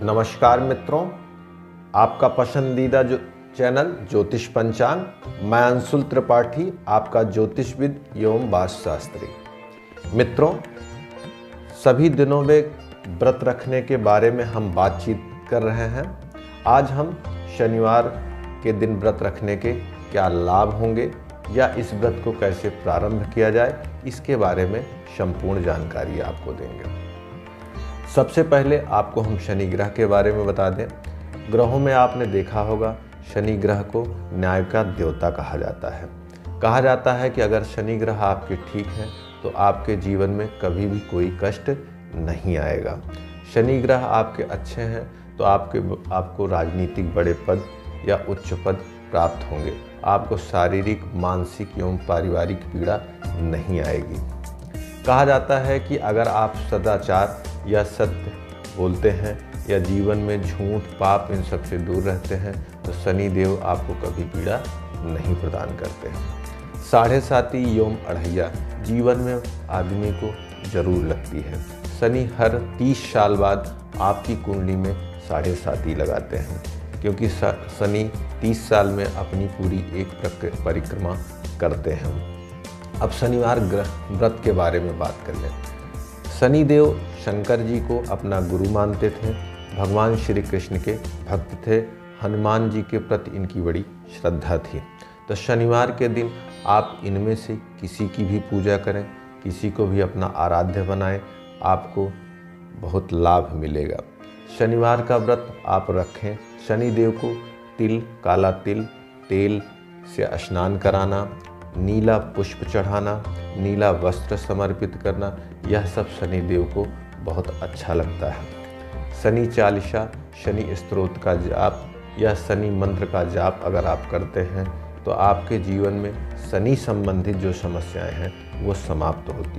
नमस्कार मित्रों, आपका पसंदीदा चैनल ज्योतिष पंचांग। मैं अंशुल त्रिपाठी, आपका ज्योतिषविद एवं वास्तुशास्त्री। मित्रों, सभी दिनों में व्रत रखने के बारे में हम बातचीत कर रहे हैं। आज हम शनिवार के दिन व्रत रखने के क्या लाभ होंगे या इस व्रत को कैसे प्रारंभ किया जाए, इसके बारे में संपूर्ण जानकारी आपको देंगे। सबसे पहले आपको हम शनि ग्रह के बारे में बता दें। ग्रहों में आपने देखा होगा, शनि ग्रह को न्याय का देवता कहा जाता है। कहा जाता है कि अगर शनि ग्रह आपके ठीक हैं तो आपके जीवन में कभी भी कोई कष्ट नहीं आएगा। शनि ग्रह आपके अच्छे हैं तो आपको राजनीतिक बड़े पद या उच्च पद प्राप्त होंगे। आपको शारीरिक, मानसिक एवं पारिवारिक पीड़ा नहीं आएगी। कहा जाता है कि अगर आप सदाचार या सत्य बोलते हैं या जीवन में झूठ, पाप इन सब से दूर रहते हैं तो शनि देव आपको कभी पीड़ा नहीं प्रदान करते हैं। साढ़े साती एवं अढ़ैया जीवन में आदमी को जरूर लगती है। शनि हर 30 साल बाद आपकी कुंडली में साढ़े साती लगाते हैं, क्योंकि शनि 30 साल में अपनी पूरी एक परिक्रमा करते हैं। अब शनिवार ग्रह व्रत के बारे में बात कर लें। शनि देव शंकर जी को अपना गुरु मानते थे, भगवान श्री कृष्ण के भक्त थे, हनुमान जी के प्रति इनकी बड़ी श्रद्धा थी। तो शनिवार के दिन आप इनमें से किसी की भी पूजा करें, किसी को भी अपना आराध्य बनाएं, आपको बहुत लाभ मिलेगा। शनिवार का व्रत आप रखें। शनि देव को तिल, काला तिल, तेल से स्नान कराना, नीला पुष्प चढ़ाना, नीला वस्त्र समर्पित करना, यह सब शनि देव को बहुत अच्छा लगता है। शनि चालीसा, शनि स्तोत्र का जाप या शनि मंत्र का जाप अगर आप करते हैं तो आपके जीवन में शनि संबंधित जो समस्याएं हैं वो समाप्त होती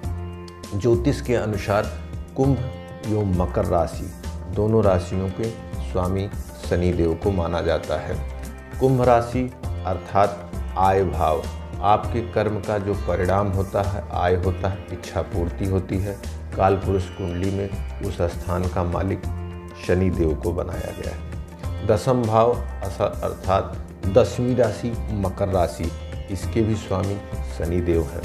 हैं। ज्योतिष के अनुसार कुंभ एवं मकर राशि दोनों राशियों के स्वामी शनि देव को माना जाता है। कुंभ राशि अर्थात आय भाव, आपके कर्म का जो परिणाम होता है, आय होता है, इच्छा पूर्ति होती है। काल पुरुष कुंडली में उस स्थान का मालिक शनि देव को बनाया गया है। दशम भाव अर्थात 10वीं राशि मकर राशि, इसके भी स्वामी शनि देव हैं।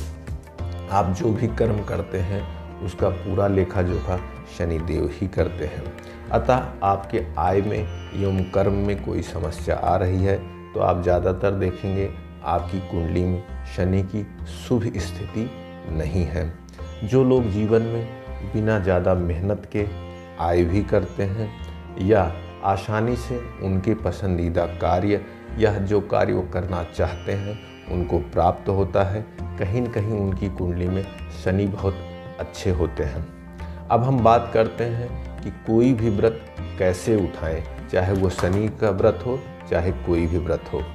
आप जो भी कर्म करते हैं उसका पूरा लेखा जोखा शनि देव ही करते हैं। अतः आपके आय में एवं कर्म में कोई समस्या आ रही है तो आप ज़्यादातर देखेंगे आपकी कुंडली में शनि की शुभ स्थिति नहीं है। जो लोग जीवन में बिना ज़्यादा मेहनत के आय भी करते हैं या आसानी से उनके पसंदीदा कार्य या जो कार्य वो करना चाहते हैं उनको प्राप्त होता है, कहीं न कहीं उनकी कुंडली में शनि बहुत अच्छे होते हैं। अब हम बात करते हैं कि कोई भी व्रत कैसे उठाएं, चाहे वो शनि का व्रत हो चाहे कोई भी व्रत हो।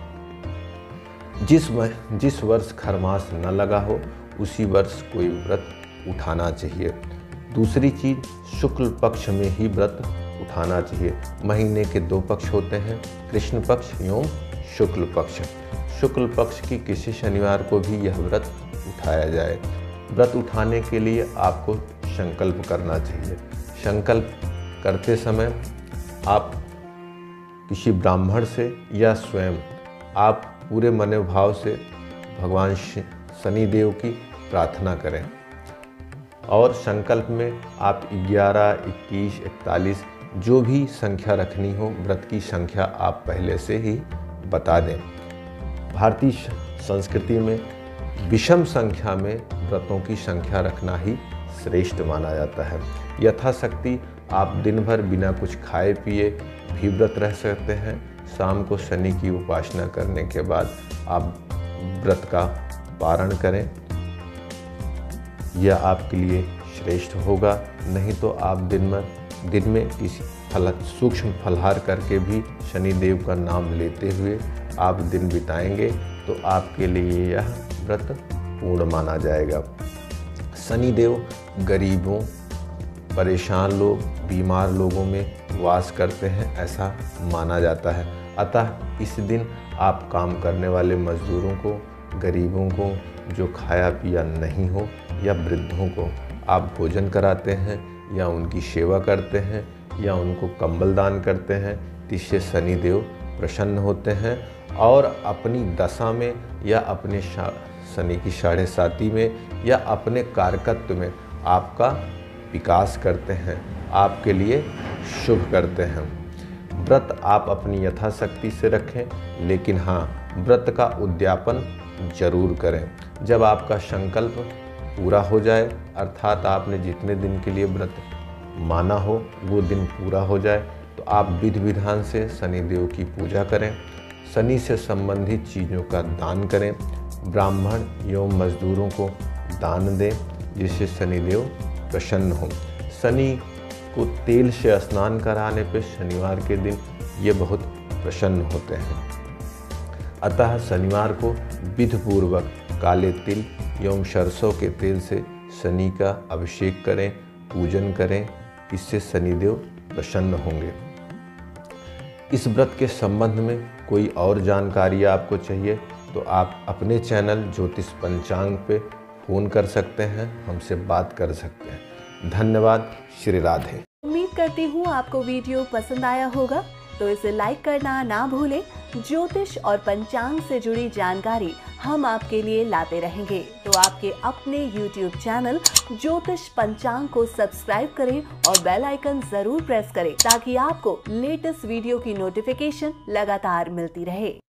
जिस वर्ष खरमास न लगा हो उसी वर्ष कोई व्रत उठाना चाहिए। दूसरी चीज़, शुक्ल पक्ष में ही व्रत उठाना चाहिए। महीने के 2 पक्ष होते हैं, कृष्ण पक्ष एवं शुक्ल पक्ष। शुक्ल पक्ष की किसी शनिवार को भी यह व्रत उठाया जाए। व्रत उठाने के लिए आपको संकल्प करना चाहिए। संकल्प करते समय आप किसी ब्राह्मण से या स्वयं आप पूरे मनोभाव से भगवान शनि देव की प्रार्थना करें और संकल्प में आप 11, 21, 41 जो भी संख्या रखनी हो, व्रत की संख्या आप पहले से ही बता दें। भारतीय संस्कृति में विषम संख्या में व्रतों की संख्या रखना ही श्रेष्ठ माना जाता है। यथाशक्ति आप दिन भर बिना कुछ खाए पिए भी व्रत रह सकते हैं। शाम को शनि की उपासना करने के बाद आप व्रत का पारण करें, यह आपके लिए श्रेष्ठ होगा। नहीं तो आप दिन में किसी सूक्ष्म फलाहार करके भी शनि देव का नाम लेते हुए आप दिन बिताएंगे तो आपके लिए यह व्रत पूर्ण माना जाएगा। शनि देव गरीबों, परेशान लोग, बीमार लोगों में वास करते हैं, ऐसा माना जाता है। अतः इस दिन आप काम करने वाले मजदूरों को, गरीबों को, जो खाया पिया नहीं हो या वृद्धों को आप भोजन कराते हैं या उनकी सेवा करते हैं या उनको कंबल दान करते हैं तो इससे शनिदेव प्रसन्न होते हैं और अपनी दशा में या अपने शनि की 7.5 में या अपने कारकत्व में आपका विकास करते हैं, आपके लिए शुभ करते हैं। व्रत आप अपनी यथाशक्ति से रखें, लेकिन हाँ, व्रत का उद्यापन जरूर करें। जब आपका संकल्प पूरा हो जाए, अर्थात आपने जितने दिन के लिए व्रत माना हो वो दिन पूरा हो जाए, तो आप विधि विधान से शनिदेव की पूजा करें, शनि से संबंधित चीज़ों का दान करें, ब्राह्मण एवं मजदूरों को दान दें, जिससे शनिदेव प्रसन्न हों। शनि को तेल से स्नान कराने पर शनिवार के दिन ये बहुत प्रसन्न होते हैं। अतः शनिवार को विधिपूर्वक काले तिल एवं सरसों के तेल से शनि का अभिषेक करें, पूजन करें, इससे शनिदेव प्रसन्न होंगे। इस व्रत के संबंध में कोई और जानकारी आपको चाहिए तो आप अपने चैनल ज्योतिष पंचांग पे फ़ोन कर सकते हैं, हमसे बात कर सकते हैं। धन्यवाद। श्री राधे। उम्मीद करती हूँ आपको वीडियो पसंद आया होगा, तो इसे लाइक करना ना भूलें। ज्योतिष और पंचांग से जुड़ी जानकारी हम आपके लिए लाते रहेंगे, तो आपके अपने YouTube चैनल ज्योतिष पंचांग को सब्सक्राइब करें और बेल आइकन जरूर प्रेस करें, ताकि आपको लेटेस्ट वीडियो की नोटिफिकेशन लगातार मिलती रहे।